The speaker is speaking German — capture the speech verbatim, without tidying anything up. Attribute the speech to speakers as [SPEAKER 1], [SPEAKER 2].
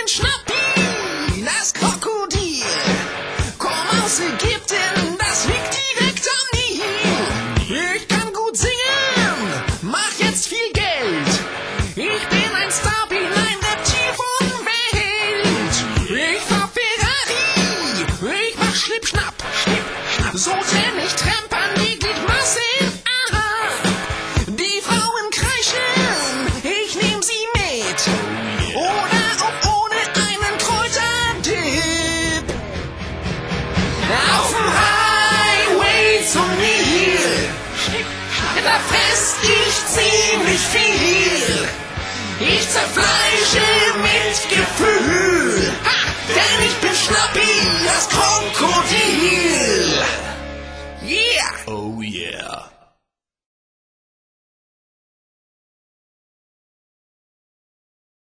[SPEAKER 1] Schnappi, das Krokodil. Komm aus Ägypten, das liegt direkt am Nil. Ich kann gut singen, mach jetzt viel Geld. Ich bin ein Star, bin ein Reptil von Welt. Ich fahr Ferrari, ich mach Schnipp, Schnapp. So trenn ich Trempern die Gliedmasse. Aha, die Frauen kreischen, ich nehm sie mit. Oder auch ohne einen Kräuterdip. Auf dem Highway zum Nil, da fress ich ziemlich viel. Ich zerfleische mit Gefühl, ha, denn ich bin Schnappi, das Krokodil. Yeah!
[SPEAKER 2] Oh yeah.